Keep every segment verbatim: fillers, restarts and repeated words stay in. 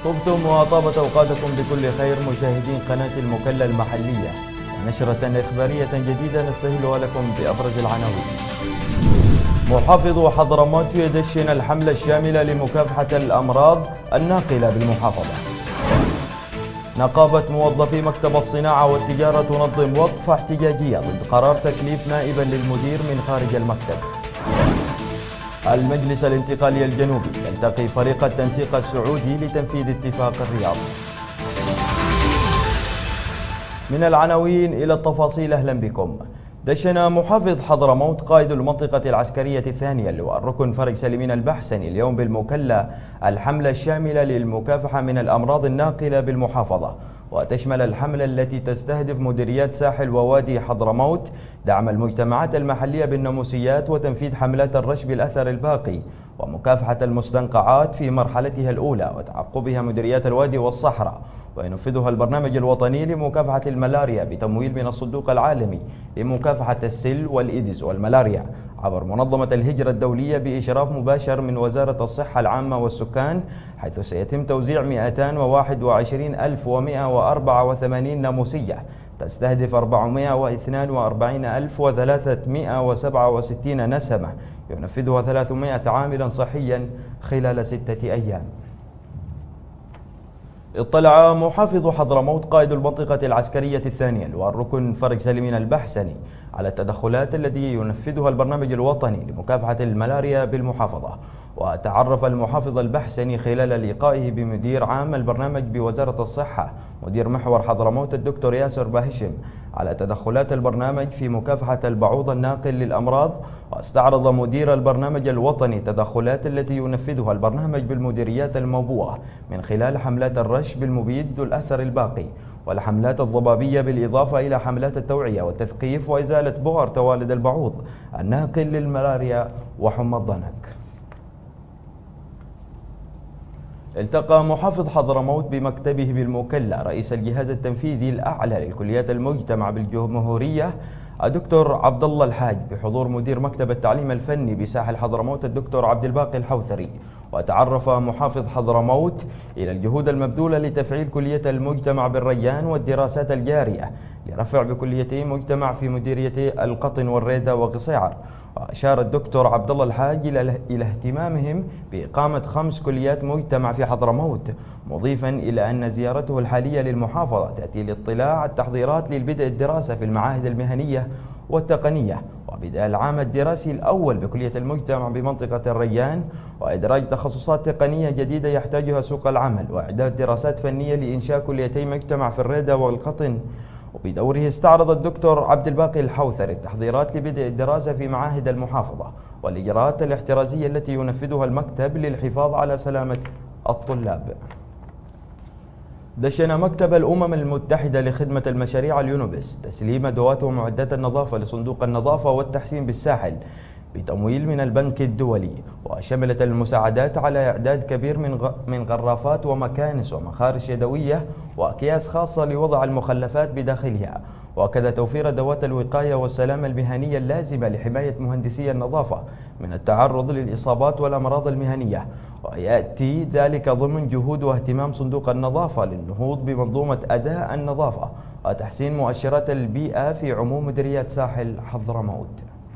طبتم وطابت أوقاتكم بكل خير مشاهدين قناة المكلا المحلية، نشرة إخبارية جديدة نستهلها لكم بأبرز العناوين. محافظ حضرموت يدشن الحملة الشاملة لمكافحة الأمراض الناقلة بالمحافظة. نقابة موظفي مكتب الصناعة والتجارة تنظم وقفة احتجاجية ضد قرار تكليف نائبا للمدير من خارج المكتب. المجلس الانتقالي الجنوبي يلتقي فريق التنسيق السعودي لتنفيذ اتفاق الرياض. من العناوين إلى التفاصيل، أهلا بكم. دشن محافظ حضرموت قائد المنطقة العسكرية الثانية اللواء الركن فرج سليمين البحسني اليوم بالمكلا الحملة الشاملة للمكافحة من الأمراض الناقلة بالمحافظة، وتشمل الحملة التي تستهدف مديريات ساحل ووادي حضرموت دعم المجتمعات المحلية بالناموسيات وتنفيذ حملات الرش بالأثر الباقي ومكافحة المستنقعات في مرحلتها الأولى وتعقبها مديريات الوادي والصحراء، وينفذها البرنامج الوطني لمكافحة الملاريا بتمويل من الصندوق العالمي لمكافحة السل والإيدز والملاريا عبر منظمة الهجرة الدولية بإشراف مباشر من وزارة الصحة العامة والسكان، حيث سيتم توزيع مئتين وواحد وعشرين ألف ومئة وأربعة وثمانين ناموسية تستهدف أربعمئة واثنين وأربعين ألف وثلاثمئة وسبعة وستين نسمة ينفذها ثلاثمئة عاملا صحيا خلال ستة أيام. اطلع محافظ حضرموت قائد المنطقة العسكرية الثانية اللواء الركن فرج سليمين البحسني على التدخلات التي ينفذها البرنامج الوطني لمكافحة الملاريا بالمحافظة، وتعرف المحافظ البحسني خلال لقائه بمدير عام البرنامج بوزارة الصحة مدير محور حضرموت الدكتور ياسر باهشم على تدخلات البرنامج في مكافحة البعوض الناقل للأمراض، واستعرض مدير البرنامج الوطني التدخلات التي ينفذها البرنامج بالمديريات الموبوءة من خلال حملات الرش بالمبيد ذو الأثر الباقي والحملات الضبابية، بالإضافة إلى حملات التوعية والتثقيف وإزالة بؤر توالد البعوض الناقل للملاريا وحمى الضنك. التقى محافظ حضرموت بمكتبه بالمكلا رئيس الجهاز التنفيذي الأعلى للكليات المجتمع بالجمهورية الدكتور عبد الله الحاج بحضور مدير مكتب التعليم الفني بساحل حضرموت الدكتور عبد الباقي الحوثري. وتعرف محافظ حضرموت إلى الجهود المبذولة لتفعيل كلية المجتمع بالريان والدراسات الجارية لرفع بكليتي مجتمع في مديريتي القطن والريدة وقصيعر. وأشار الدكتور عبد الله الحاج إلى اهتمامهم بإقامة خمس كليات مجتمع في حضرموت، مضيفا إلى أن زيارته الحالية للمحافظة تأتي لاطلاع على التحضيرات للبدء الدراسة في المعاهد المهنية والتقنية وبدء العام الدراسي الأول بكلية المجتمع بمنطقة الريان، وإدراج تخصصات تقنية جديدة يحتاجها سوق العمل، وإعداد دراسات فنية لإنشاء كليتي مجتمع في الريدة والقطن. وبدوره استعرض الدكتور عبد الباقي الحوثري التحضيرات لبدء الدراسة في معاهد المحافظة والإجراءات الاحترازية التي ينفذها المكتب للحفاظ على سلامة الطلاب. دشن مكتب الأمم المتحدة لخدمة المشاريع اليونوبس تسليم أدوات ومعدات النظافة لصندوق النظافة والتحسين بالساحل بتمويل من البنك الدولي، وشملت المساعدات على إعداد كبير من من غرافات ومكانس ومخارج يدوية وأكياس خاصة لوضع المخلفات بداخلها، وكذا توفير أدوات الوقاية والسلامة المهنية اللازمة لحماية مهندسي النظافة من التعرض للإصابات والأمراض المهنية. ويأتي ذلك ضمن جهود واهتمام صندوق النظافة للنهوض بمنظومة أداء النظافة وتحسين مؤشرات البيئة في عموم مديريات ساحل حضرموت.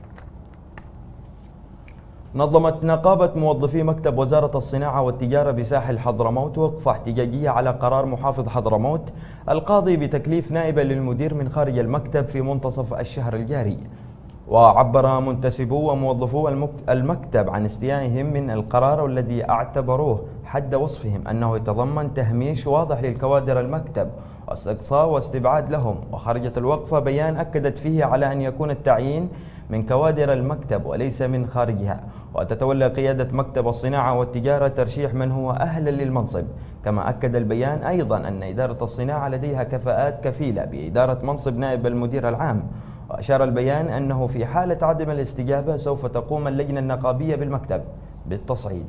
نظمت نقابة موظفي مكتب وزارة الصناعة والتجارة بساحل حضرموت وقفة احتجاجية على قرار محافظ حضرموت القاضي بتكليف نائبا للمدير من خارج المكتب في منتصف الشهر الجاري. وعبر منتسبو وموظفو المكتب عن استيائهم من القرار الذي اعتبروه حد وصفهم أنه يتضمن تهميش واضح للكوادر المكتب واستقصاء واستبعاد لهم. وخرجت الوقفة بيان أكدت فيه على أن يكون التعيين من كوادر المكتب وليس من خارجها، وتتولى قيادة مكتب الصناعة والتجارة ترشيح من هو أهلا للمنصب. كما أكد البيان أيضا أن إدارة الصناعة لديها كفاءات كفيلة بإدارة منصب نائب المدير العام. وأشار البيان أنه في حالة عدم الاستجابة سوف تقوم اللجنة النقابية بالمكتب بالتصعيد.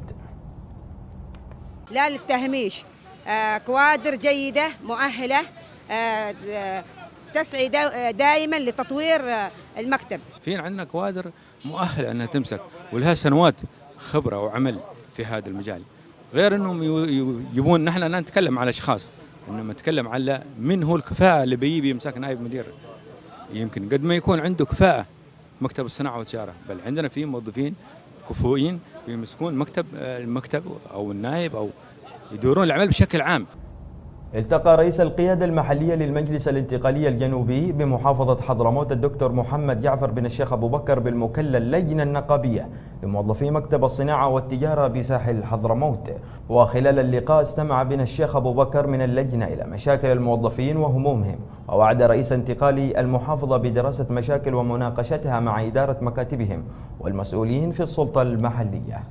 لا للتهميش، آه كوادر جيدة مؤهلة آه تسعي دائما لتطوير المكتب. في عندنا كوادر مؤهلة أنها تمسك ولها سنوات خبرة وعمل في هذا المجال، غير انهم يجيبون نحن لا نتكلم على اشخاص، انما نتكلم على من هو الكفاءه اللي بيجي يمسك نائب مدير. يمكن قد ما يكون عنده كفاءه في مكتب الصناعه والتجاره، بل عندنا في موظفين كفؤين بيمسكون مكتب المكتب او النائب او يدورون العمل بشكل عام. التقى رئيس القيادة المحلية للمجلس الانتقالي الجنوبي بمحافظة حضرموت الدكتور محمد جعفر بن الشيخ أبو بكر بالمكلل اللجنة النقابية لموظفي مكتب الصناعة والتجارة بساحل حضرموت. وخلال اللقاء استمع بن الشيخ أبو بكر من اللجنة إلى مشاكل الموظفين وهمومهم، ووعد رئيس انتقالي المحافظة بدراسة مشاكل ومناقشتها مع إدارة مكاتبهم والمسؤولين في السلطة المحلية.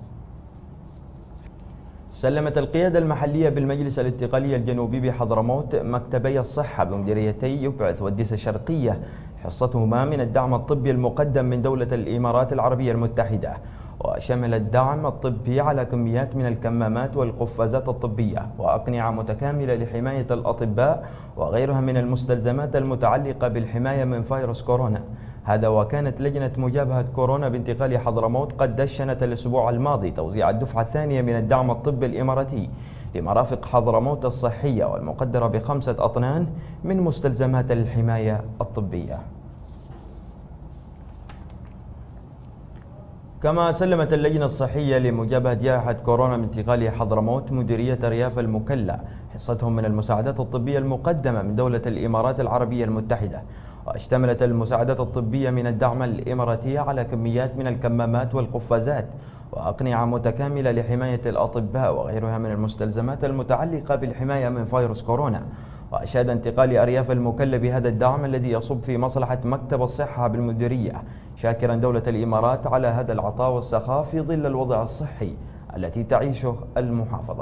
سلمت القيادة المحلية بالمجلس الانتقالي الجنوبي بحضرموت مكتبي الصحة بمديريتي يبعث والديس الشرقية حصتهما من الدعم الطبي المقدم من دولة الإمارات العربية المتحدة، وشمل الدعم الطبي على كميات من الكمامات والقفازات الطبية وأقنعة متكاملة لحماية الأطباء وغيرها من المستلزمات المتعلقة بالحماية من فيروس كورونا. هذا وكانت لجنة مجابهة كورونا بانتقال حضرموت قد دشنت الأسبوع الماضي توزيع الدفعة الثانية من الدعم الطبي الإماراتي لمرافق حضرموت الصحية والمقدرة بخمسة أطنان من مستلزمات الحماية الطبية. كما سلمت اللجنة الصحية لمجابهة جائحة كورونا بانتقال حضرموت مديرية رياف المكلا حصتهم من المساعدات الطبية المقدمة من دولة الإمارات العربية المتحدة، واشتملت المساعدات الطبية من الدعم الإماراتي على كميات من الكمامات والقفازات وأقنعة متكاملة لحماية الأطباء وغيرها من المستلزمات المتعلقة بالحماية من فيروس كورونا. وأشاد انتقال أرياف المكلا بهذا الدعم الذي يصب في مصلحة مكتب الصحة بالمديرية، شاكرا دولة الإمارات على هذا العطاء والسخاء في ظل الوضع الصحي التي تعيشه المحافظة.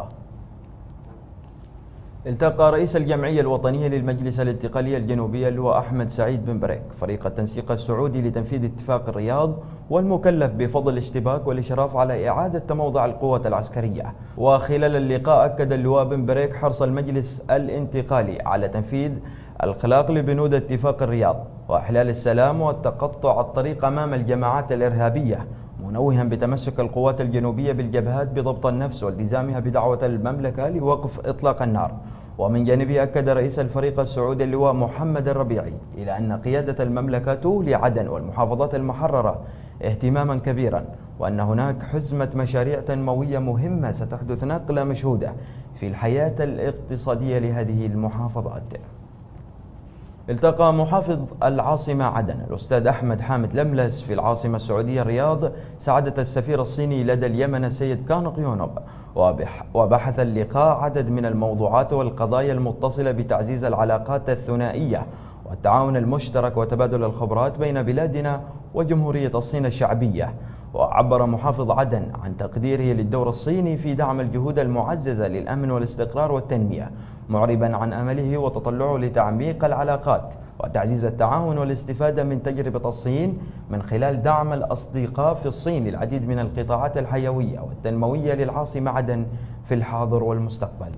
التقى رئيس الجمعية الوطنية للمجلس الانتقالي الجنوبي اللواء أحمد سعيد بن بريك فريق التنسيق السعودي لتنفيذ اتفاق الرياض والمكلف بفضل الاشتباك والإشراف على إعادة تموضع القوة العسكرية. وخلال اللقاء أكد اللواء بن بريك حرص المجلس الانتقالي على تنفيذ الخلاق لبنود اتفاق الرياض وإحلال السلام والتقطع الطريق أمام الجماعات الإرهابية، منوها بتمسك القوات الجنوبية بالجبهات بضبط النفس والتزامها بدعوة المملكة لوقف إطلاق النار. ومن جانبه أكد رئيس الفريق السعودي اللواء محمد الربيعي إلى أن قيادة المملكة تولي عدن والمحافظات المحررة اهتماما كبيرا، وأن هناك حزمة مشاريع تنموية مهمة ستحدث نقلة مشهودة في الحياة الاقتصادية لهذه المحافظات. التقى محافظ العاصمة عدن الأستاذ أحمد حامد لملس في العاصمة السعودية الرياض سعادة السفير الصيني لدى اليمن السيد كان قيونب، وبحث اللقاء عدد من الموضوعات والقضايا المتصلة بتعزيز العلاقات الثنائية والتعاون المشترك وتبادل الخبرات بين بلادنا وجمهورية الصين الشعبية. وعبر محافظ عدن عن تقديره للدور الصيني في دعم الجهود المعززة للأمن والاستقرار والتنمية، معربا عن أمله وتطلعه لتعميق العلاقات وتعزيز التعاون والاستفادة من تجربة الصين من خلال دعم الأصدقاء في الصين للعديد من القطاعات الحيوية والتنموية للعاصمة عدن في الحاضر والمستقبل.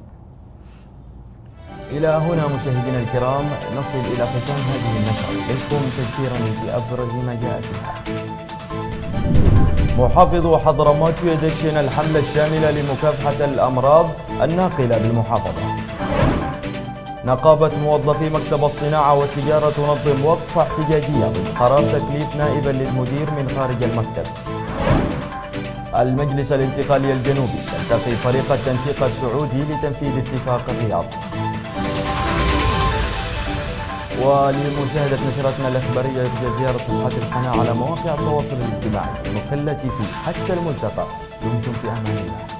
إلى هنا مشاهدينا الكرام نصل إلى ختام هذه النشرة، إليكم تذكيرا بأبرز ما جاء فيها. محافظ حضرموت يدشن الحملة الشاملة لمكافحة الأمراض الناقلة بالمحافظة. نقابة موظفي مكتب الصناعة والتجارة تنظم وقفة احتجاجية ضد قرار تكليف نائبا للمدير من خارج المكتب. المجلس الانتقالي الجنوبي يلتقي فريق التنسيق السعودي لتنفيذ اتفاق الرياض. ولمشاهدة نشراتنا الإخبارية يرجى زيارة صفحات القناة على مواقع التواصل الاجتماعي المكلة في حتى الملتقى. دمتم في أمان الله.